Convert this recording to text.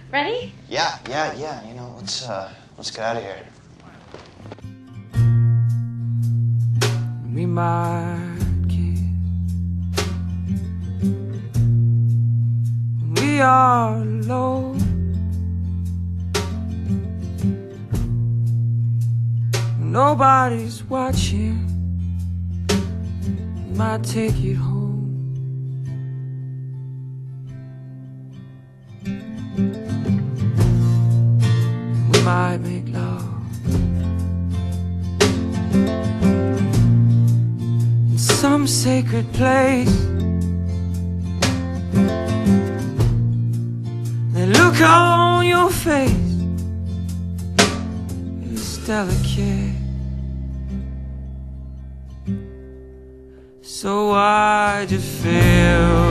Ready? Yeah. You know, let's get out of here. We might kiss when we are alone. When nobody's watching, we might take it home. We might make love in some sacred place. The look on your face is delicate. So why'd you feel